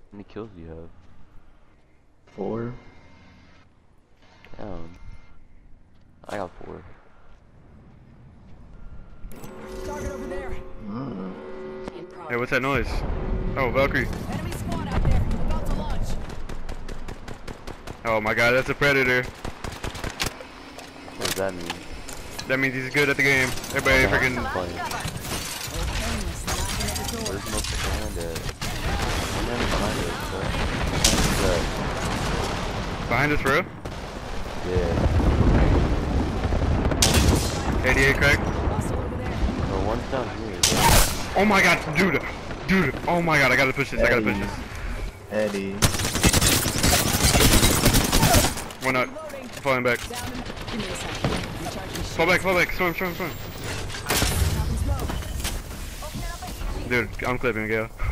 How many kills do you have? 4. Damn. I got 4. Target over there. Mm. Hey, what's that noise? Oh, Valkyrie. Enemy squad out there. About to launch. Oh my god, that's a predator. What does that mean? That means he's good at the game. Everybody freaking. Funny. Where's the most behind it? I'm running behind it, so. Behind us, bro. Yeah. 88 crack. No, one's down here. Oh my god, dude. Dude, oh my god, I gotta push this, I gotta push this. Eddie. One up. Falling back. Fall back, swim. Dude, I'm clipping, Gale.